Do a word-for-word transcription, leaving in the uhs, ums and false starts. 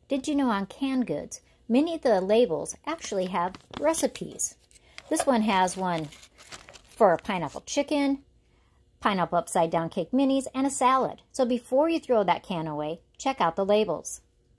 Did you know on canned goods, many of the labels actually have recipes? This one has one for pineapple chicken, pineapple upside down cake minis, and a salad. So before you throw that can away, check out the labels.